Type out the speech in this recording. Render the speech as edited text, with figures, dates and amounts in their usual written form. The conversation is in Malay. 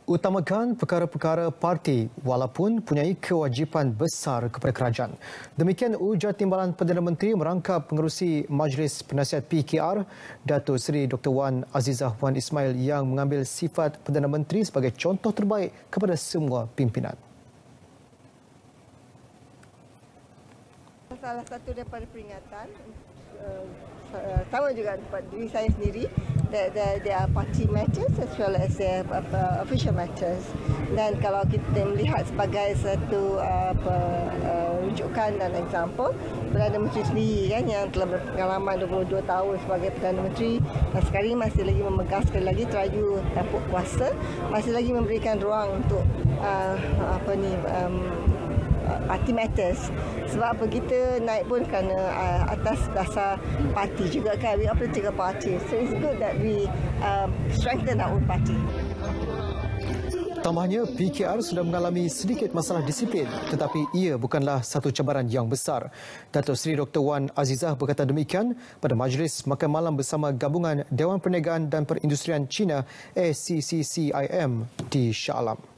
Utamakan perkara-perkara parti walaupun punyai kewajipan besar kepada kerajaan. Demikian ujar Timbalan Perdana Menteri merangkap pengerusi Majlis Penasihat PKR, Datuk Seri Dr. Wan Azizah Wan Ismail yang mengambil sifat Perdana Menteri sebagai contoh terbaik kepada semua pimpinan. Salah satu daripada peringatan sama juga buat diri saya sendiri, there are party matters as well as official matters. Dan kalau kita melihat sebagai satu rujukan dan example, Perdana Menteri sendiri kan yang telah berpengalaman 22 tahun sebagai Perdana Menteri dan sekarang masih lagi memegang sekali lagi teraju tampuk kuasa, masih lagi memberikan ruang untuk party matters. Sebab apa kita naik pun kerana atas dasar parti juga kan, we are political party, so it's good that we strengthen our own party. Tambahnya, PKR sudah mengalami sedikit masalah disiplin tetapi ia bukanlah satu cabaran yang besar. Datuk Seri Dr. Wan Azizah berkata demikian pada majlis makan malam bersama Gabungan Dewan Perniagaan dan Perindustrian Cina ACCCIM di Shah Alam.